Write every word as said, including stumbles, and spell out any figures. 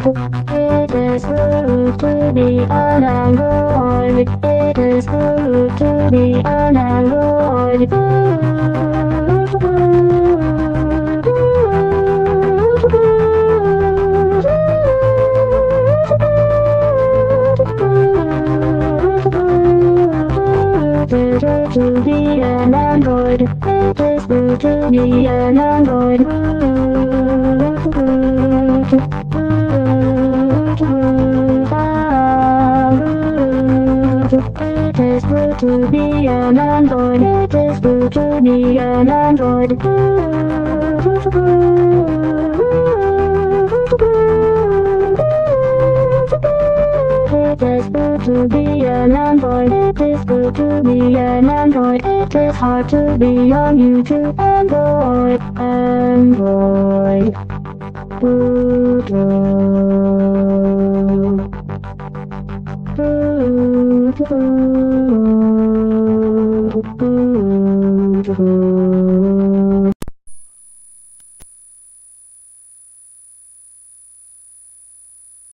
It is rude to be an android. It is rude to be an android. To be an android, it is rude to be an android. It is rude to be an android. It is rude to be an android. It is good to be an android. It is good to be an android. It is hard to be on YouTube. Android, android, Doodle, Doodle, Doodle.